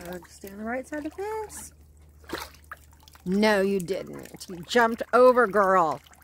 Stay on the right side of the fence. No, you didn't. You jumped over, girl.